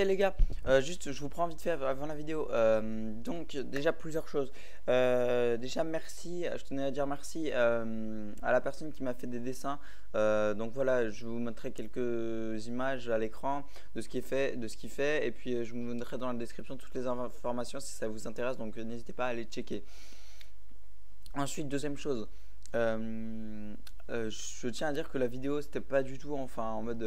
les gars, juste je vous prends vite fait avant la vidéo. Donc déjà plusieurs choses. Déjà merci, je tenais à dire merci à la personne qui m'a fait des dessins. Donc voilà, je vous montrerai quelques images à l'écran de ce qui est fait, de ce qu'il fait, et puis je vous mettrai dans la description toutes les informations si ça vous intéresse. Donc n'hésitez pas à aller checker. Ensuite, deuxième chose, je tiens à dire que la vidéo c'était pas du tout enfin en mode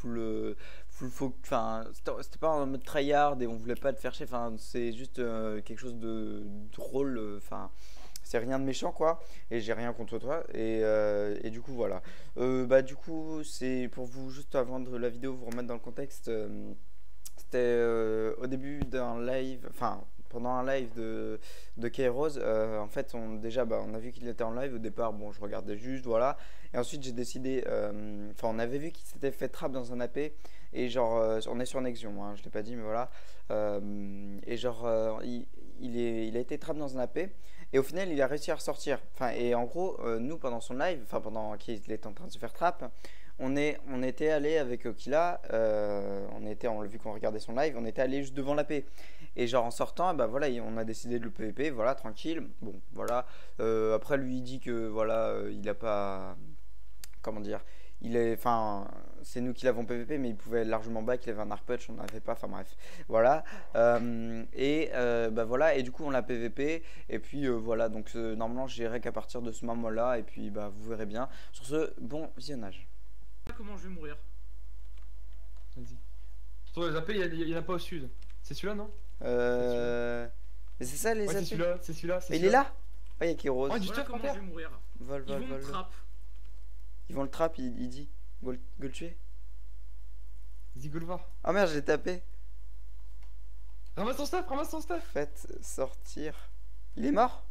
enfin c'était pas en mode tryhard et on voulait pas te faire chier, enfin c'est juste quelque chose de drôle, enfin c'est rien de méchant quoi, et j'ai rien contre toi et du coup voilà. Bah du coup c'est pour vous juste avant de la vidéo vous remettre dans le contexte. C'était au début d'un live, enfin pendant un live de Kairos. En fait, déjà, on a vu qu'il était en live au départ. Bon, je regardais juste, voilà. Et ensuite, j'ai décidé. Enfin, on avait vu qu'il s'était fait trap dans un AP. Et genre, on est sur Nexion, hein, je l'ai pas dit, mais voilà. Et genre, il a été trap dans un AP. Et au final, il a réussi à ressortir. Enfin, et en gros, nous, pendant son live, enfin, pendant qu'il était en train de se faire trap, on était allé avec Okila, on vu qu'on regardait son live, on était allé juste devant la paix. Et genre en sortant, bah voilà, on a décidé de le PVP, voilà, tranquille. Bon, voilà. Après, lui, il dit que voilà, il a pas, comment dire, enfin, c'est nous qui l'avons PVP, mais il pouvait largement back, il avait un arc punch, on n'avait pas, enfin bref, voilà. Bah voilà, et du coup on l'a PVP, et puis voilà, donc normalement je dirais qu'à partir de ce moment-là, et puis bah vous verrez bien. Sur ce, bon visionnage. Comment je vais mourir? Vas-y. Sur les AP, il y en a pas au sud. C'est celui-là, non? Mais c'est ça les Ouais, AP. c'est celui-là, c'est celui-là. Mais il est là. Ouais, il y a Kairos. Ouais, du Voilà stuff comment par je terre. vais mourir. Vol, Ils vol, vont me vol. trap. Ils vont le trap, il dit. Go le tuer. Vas-y, go le voir. Oh merde, je l'ai tapé. Ramasse ton stuff, ramasse ton stuff. Faites sortir. Il est mort?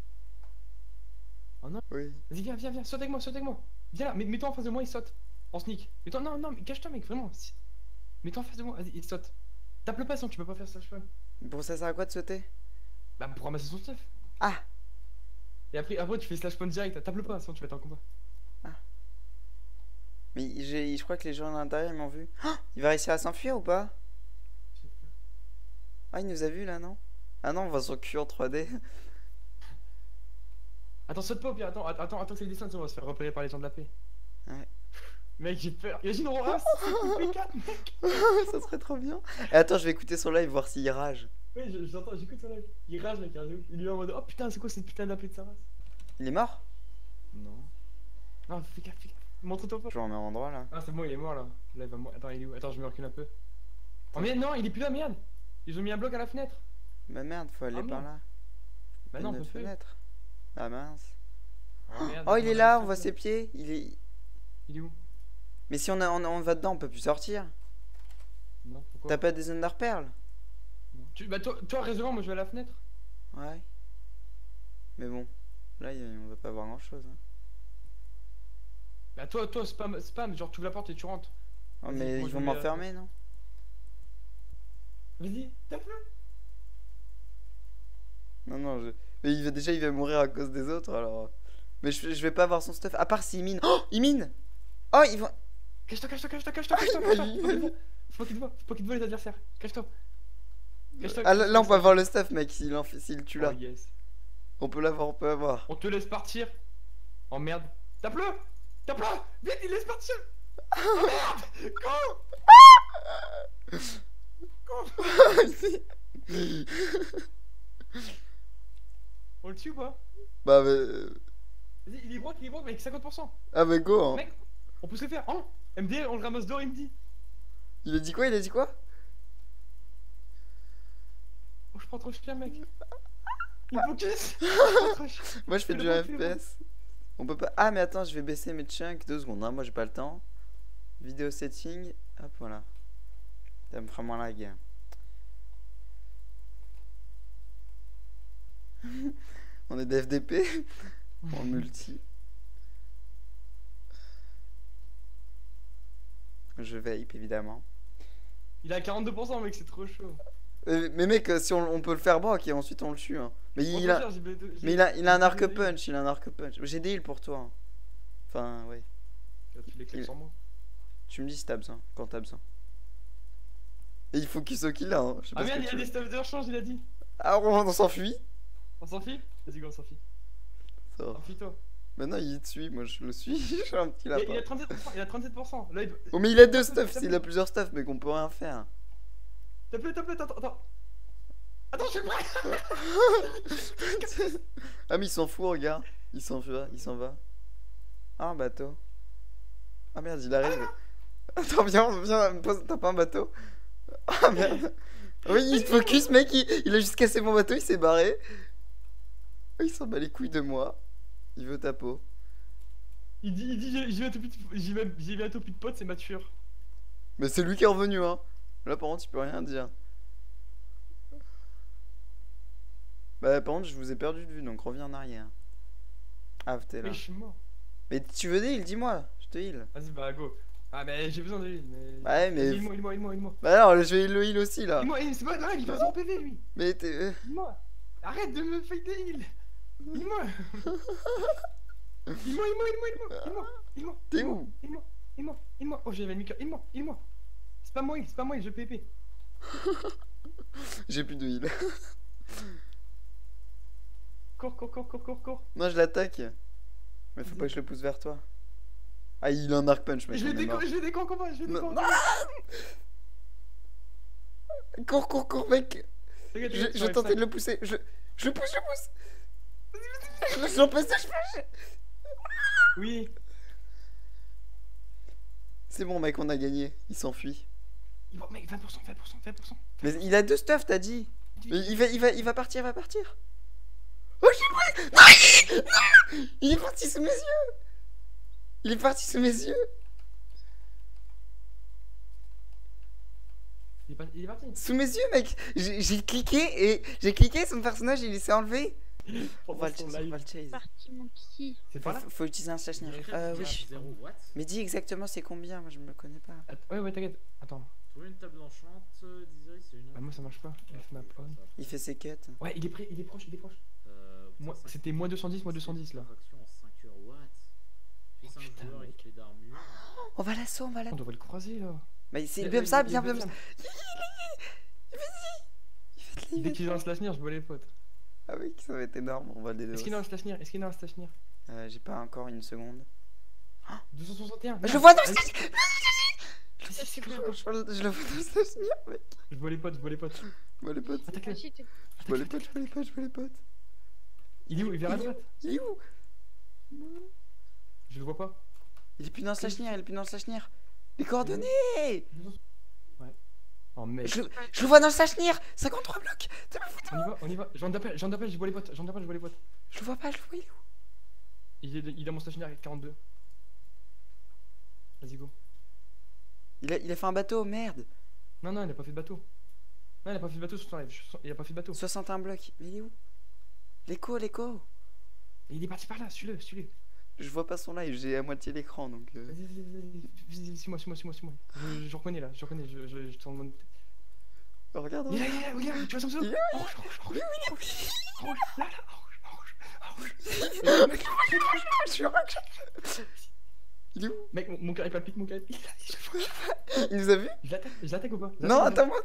Oh non. Oui. Vas-y, viens, saute avec moi, saute avec moi. Viens là, mets-toi en face de moi, il saute. En sneak. Mets-toi, non, mais cache-toi, mec, vraiment. Mets-toi en face de moi, vas-y, il saute. Tape le pas, sinon tu peux pas faire ça, je Bon, ça sert à quoi de sauter? Bah, pour ramasser son stuff. Ah. Et après tu fais slash point direct. Tape le pas, sinon tu vas être en combat. Ah. Mais je crois que les gens à l'intérieur ils m'ont vu. Oh, il va réussir à s'enfuir ou pas? Ah, il nous a vu là, non? Ah non, on voit son cul en 3D. Attends, saute pas au pire, attends que ça descende, on va se faire repérer par les gens de la paix. Ouais. Mec, j'ai peur. Imagine, on rase, c'est P4, mec. Ça serait trop bien. Et attends, je vais écouter son live voir s'il rage. Oui, j'entends, j'écoute ça là. Il rage, mec, il est en mode oh putain, c'est quoi cette putain d'appel de sa race? Il est mort? Non. Non, fais gaffe. Montre-toi pas. Je vais en même endroit là. Ah, c'est bon, il est mort là. Là, il va mourir. Attends, il est où? Attends, je me recule un peu. Oh, mais non, il est plus là, merde. Ils ont mis un bloc à la fenêtre. Bah merde, faut aller Ah, par merde. là. Bah non, on peut notre plus. fenêtre. Ah mince. Oh, merde, Oh, il est comment là, on on voit ses pieds. Il est où? Mais si on va dedans, on peut plus sortir. Non, pourquoi? T'as pas des zones perles? Non. Bah, toi, reste devant, moi je vais à la fenêtre. Ouais. Mais bon, là, on va pas voir grand chose. Hein. Bah, toi, spam, genre tu ouvres la porte et tu rentres. Oh, Vas-y, mais moi, ils je vont me mets à la m'enfermer, non? Vas-y, tape-le. Non, non, mais il va mourir à cause des autres, alors. Mais je vais pas avoir son stuff. À part s'il mine. Oh, il mine! Oh, ils vont. Cache-toi. Imagine. Faut pas qu'il te voit les adversaires. Cache-toi. Ah, là, on peut avoir le stuff, mec, s'il tue là. Oh yes. On peut l'avoir, on peut avoir. On te laisse partir. Oh merde. Tape-le. Vite, il laisse partir. Oh merde. Go. On le tue ou pas? Bah, mais. Vas-y, il est broke, mec, 50%. Ah, mais go, hein. Mec, on peut se le faire. Hein? MDL, on le ramasse d'or, il me dit. Il a dit quoi? Oh, je prends trop cher, mec. Il focus. Moi, je fais du FPS. On peut pas. Ah, mais attends, je vais baisser mes chunks 2 secondes, hein. Moi, j'ai pas le temps. Vidéo setting. Hop, voilà. Ça me fera moins lag. On est des FDP en multi. Je vape évidemment. Il a 42%, mec, c'est trop chaud. Mais mec, si on peut le faire broc et ensuite on le tue. Hein. Mais il a un arc punch, J'ai des heals pour toi. Hein. Enfin, ouais. Tu les claques sans moi. Tu me dis si t'as besoin, quand t'as besoin. Et il faut qu'il soit kill là, hein. Je sais Ah pas ce merde, que il y a tu des veux. stuff de rechange, il a dit. Ah, on s'enfuit. On s'enfuit? Vas-y, go, on s'enfuit. Ça va. Enfuis-toi. Maintenant il te suit, moi je le suis, je suis un petit Il lapin. a 37%, il a 37%. Là, il... Oh mais il a deux Tape-le, stuffs, il tape-le. a plusieurs stuffs, mais qu'on peut rien faire. Tape-le, attends. Attends, je suis prêt. Ah mais il s'en fout, regarde. Il s'en va. Ah un bateau. Ah merde, il arrive. Attends, viens, t'as pas un bateau? Ah merde. Oui, il se focus, mec, il a juste cassé mon bateau, il s'est barré. Il s'en bat les couilles de moi. Il veut ta peau. Il dit, j'y vais bientôt plus de potes, c'est mature. Mais c'est lui qui est revenu, hein. Là, par contre, il peut rien dire. Bah, par contre, je vous ai perdu de vue, donc reviens en arrière. Ah, t'es là. Mais je suis mort. Mais tu veux des heals, dis-moi, je te heal. Vas-y, bah, go. Ah, mais j'ai besoin de lui, mais. Ouais, mais. Vas-y, il moi. Bah, alors, je vais le heal aussi, là. Il moi, c'est pas grave, il va son PV, lui. Mais t'es. Il-moi. Arrête de me fight des heals. Il-moi. Il-moi. T'es où? Il-moi. Oh, j'avais mis cœur. Il-moi. C'est pas moi, je PP. J'ai plus de heal. Cours. Non, je l'attaque. Mais faut pas que je le pousse vers toi. Ah, il a un arc punch, mec. Je on est mort. vais déco en combat, Non. Cours, mec. Je vais tenter de le pousser. Je le pousse. Je l'empêche. Oui. C'est bon, mec, on a gagné. Il s'enfuit. Bon, mec, 20%. Mais il a deux stuff, t'as dit. Mais il va partir. Oh, j'ai pris. Non. Il est parti sous mes yeux. Il est parti. Sous mes yeux, mec. J'ai cliqué, son personnage, il s'est enlevé. On va le chase. Parti mon petit. C'est par là? Faut utiliser un slash near. Oui. Zéro, what? Mais dis exactement c'est combien, moi je me connais pas. Ouais, t'inquiète. Attends. Trouver une table enchante, Desiree, c'est une. Bah, moi, ça marche pas. F ma pomme. Il fait ses quêtes. Ouais, il est proche. C'était moins 210 là. Fraction en 5 heures, what? J'ai 5 putain, joueurs mec. équipés d'armure. On va l'assaut. On devrait le croiser là. Mais c'est Il- bien il- ça, il- bien il- ça. Dès qu'il a un slash near, je vois les potes. Ah oui, ça va être énorme, on va le Est-ce qu'il a un slash near? J'ai pas encore une seconde. 261. Je le vois dans le Allez. slash. C'est quoi? Je le vois dans le slash near, mec. Je vois les potes. Je vois les potes. Attaque-le. Vas-y, Je vois les potes. Il est où? Il est vers la droite. Il est où? Je le vois pas. Il est plus dans le slash near. Les coordonnées. Ouais. Oh mec. Je le vois dans le slash near. 53 blocs. On y va. J'en d'appel, je vois les potes. Je Je le vois pas, il est où? Il a mon slash near avec 42. Vas-y, go. Il a fait un bateau, merde. Non, il a pas fait de bateau. Sur son live. Il a pas fait de bateau. 61 blocs. Mais il est où? L'écho. Il est parti par là, suis-le. Je vois pas son live, j'ai à moitié l'écran donc. Vas-y, suis-moi. Je reconnais là, je tourne mon. Oh, regarde. Il est là, regarde, tu vois son pseudo? Il est là. Rouge, là, rouge. Je suis Il est où? Mec, mon cœur il palpite, Il nous a vu? Je l'attaque ou pas? Non, attends-moi.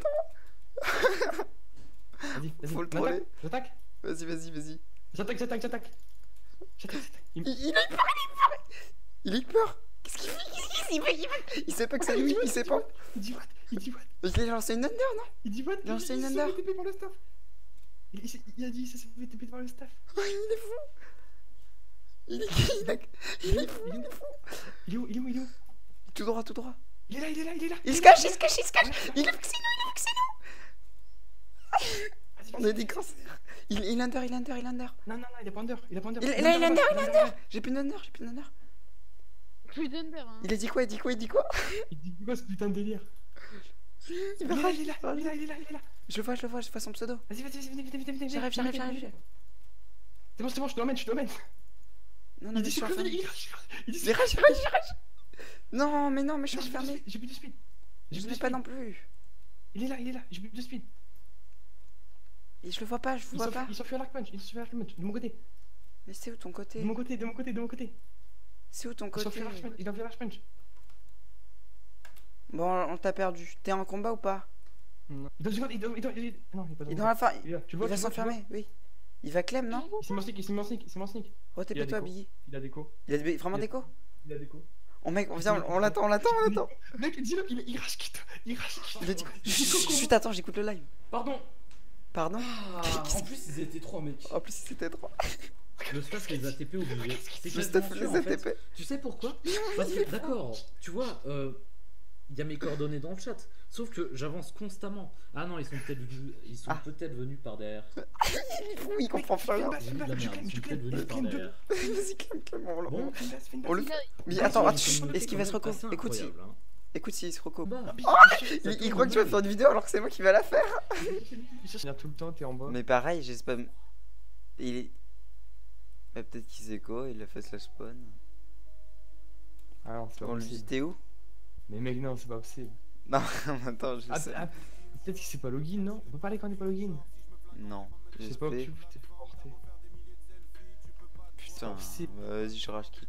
Vas-y, Faut le on troller. attaque, j'attaque. Vas-y. J'attaque. Il a eu peur. Il a eu peur. Qu'est-ce qu'il fait? Il sait pas que c'est lui, il sait pas. Il dit what? Il a lancé une under, non? Il dit what? Non, c'est une Il s'est under. fait TP par le staff. Il a dit ça s'est fait TP par le staff. Oh, il est fou. Il est fou. Il est où? Tout droit. Il est là. Il se cache. Il est vexé nous. On est des cancers. Il est under. Non, il a pas under. Il est under. J'ai plus d'under. plus d'under. Hein. Il a dit quoi? Il dit quoi ce putain de délire? Il est là. Je le vois, son pseudo. Vas-y, viens. J'arrive. C'est bon, je te l'emmène. Non, Il mais dit je suis c'est enfermé. Il dit Mais rage. Non, mais je suis enfermé. J'ai plus de speed. Je ne pas non plus. Il est là, j'ai plus de speed. Et je le vois pas, Il s'enfuit à l'arc punch, de mon côté. Mais c'est où ton côté? De mon côté. C'est où ton Il s'enfuit côté? à l'arc punch. Bon, on t'a perdu. T'es en combat ou pas? Non. Non, il est pas Il est dans dans la fin. Il est là, tu Il le vois, va tu le vois, s'enfermer, oui. Il va clem, non? Il s'est mis en sneak, il s'est mis en sneak, il s'est mis en sneak. Retépé-toi, déco. Biggie. Il a déco. Il a vraiment déco? Il a déco. Oh mec, viens, on l'attend, on l'attend, on l'attend. Mec, dis-le, il rage quitte. Il rage quitte. Il a dit. Chut, attends, j'écoute le live. Pardon. Pardon? Ah, en plus, ils étaient 3 mecs. En plus, c'était trop. Le stuff les ATP obligés. C'est Le quasiment stuff sûr, les en fait. ATP. Tu sais pourquoi? Parce que, d'accord, tu vois, il y a mes coordonnées dans le chat. Sauf que j'avance constamment. Ah non, ils sont peut-être venus par derrière. Il comprend pas rien. Ils sont de la merde, ils sont peut-être venus par derrière. Vas-y, clem, on Bon, on le Il fait. a- Mais Ah, attends, c'est une communauté est-ce qu'il va se quand même reco? assez Écoute, incroyable, hein. écoute s'il se reco. Bah, Il croit que tu vas faire une vidéo alors que c'est moi qui vais la faire. Il cherche tout le temps, t'es en bas. Mais pareil, j'ai spam. Il est. Bah, peut-être qu'il sait quoi, il a fait slash spawn. Ah non, c'est pas On lui dit possible. t'es où? Mais mec, non, c'est pas possible. Non, attends, je sais. Peut-être qu'il sait pas login, non? On peut parler quand on est pas login. Non, Je sais j'espère. pas, t'es fort, t'es. Putain, possible. vas-y, je rage.